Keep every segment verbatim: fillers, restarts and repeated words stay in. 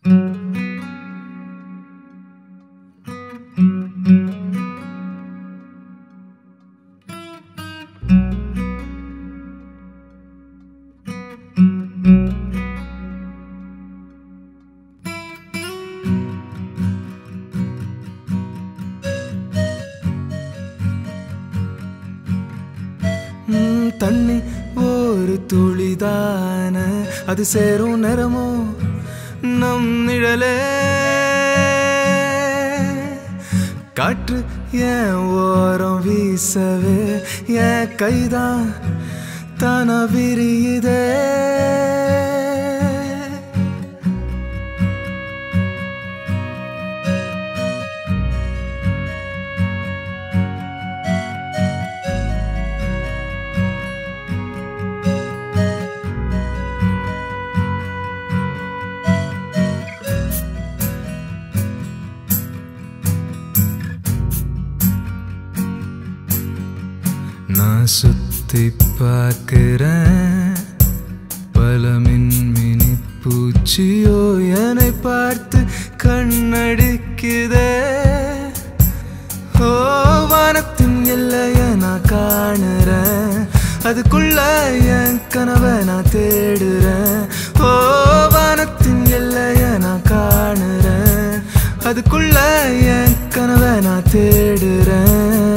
தண்ணி ஒரு துளிதான அது சேரும் நேரமோ நம் நிழலே காற்று என் ஓரம் வீசவே என் கைதான் தானா விரியுதே நான் சுத்தி பார்க்கிறேன் பல மின்மினி பூச்சியோ என்னை பார்த்து கண்ணடிக்குதே ஓ வானத்தின் எல்லைய நான் காணுறேன் அதுக்குள்ள என் கனவை நான் தேடுறேன் ஓ வானத்தின் எல்லைய நான் காணுறேன் அதுக்குள்ள என் கனவை நான் தேடுறேன்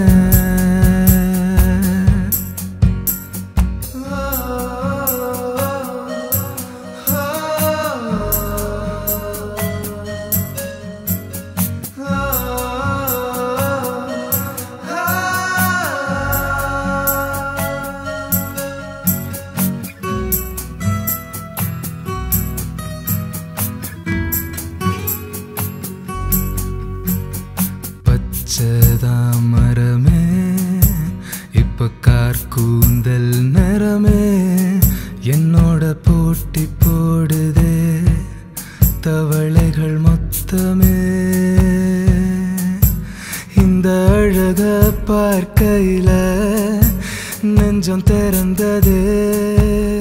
மரமே இப்ப கார் கூந்தல் நிறமே என்னோட போட்டி போடுதே தவளைகள் மொத்தமே இந்த அழக பார்க்கையில நெஞ்சம் திறந்ததே